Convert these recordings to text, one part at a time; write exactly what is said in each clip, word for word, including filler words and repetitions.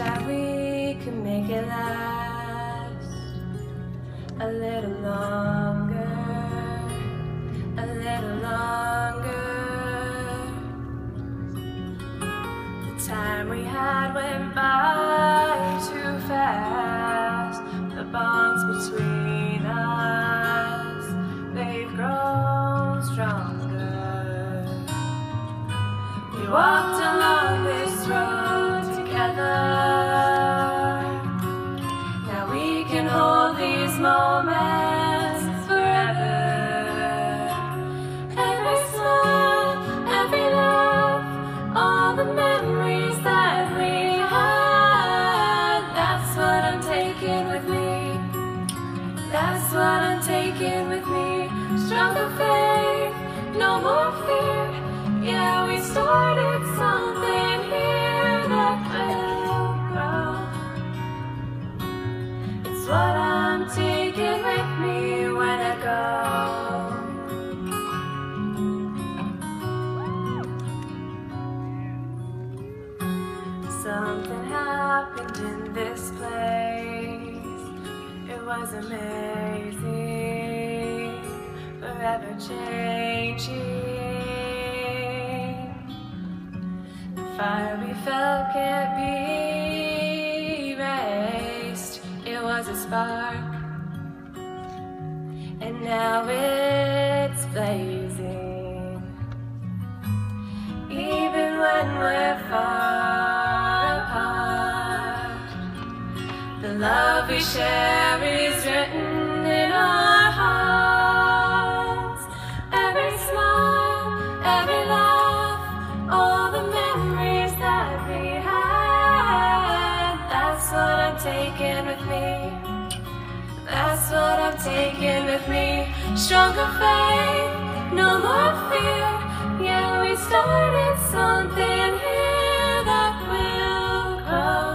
that we can make it last a little longer, a little longer. The time we had went by too fast. The bonds between us, they've grown stronger. We walked along this road together. Now we can hold these moments forever. Every smile, every love, all the memories that we had, that's what I'm taking with me. That's what I'm taking with me. Stronger faith, no more fear. Yeah, we started something here that will grow. It's what I'm taking with me when I go. Something happened in this place. It was amazing, forever changing. The fire we felt can't be erased. It was a spark, and now it's blazing. Even when we're far apart, the love we share is written in our hearts. Every smile, every laugh, all the memories that we had, that's what I'm taking with me. That's what I'm taking with me. Stronger faith, no more fear. Yeah, we started something here that will grow.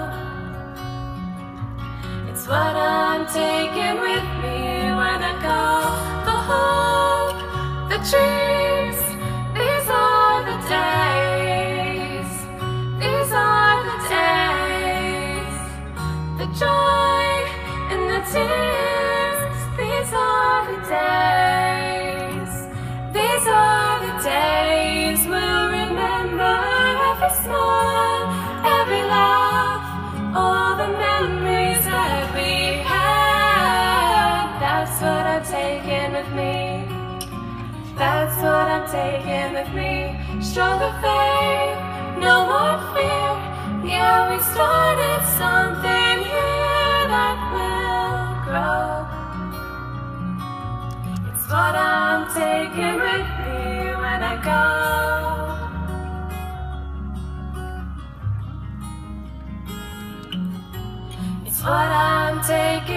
It's what I'm taking with me when I go. The hope, the dreams, these are the days. These are the days. The joy and the tears, these are the days. These are the days. We'll remember every smile, every laugh, all the memories that we had. That's what I'm taking with me. That's what I'm taking with me. Stronger faith, no more fear. Yeah, we started something here that will grow. It's what I'm taking with me when I go. It's what I'm taking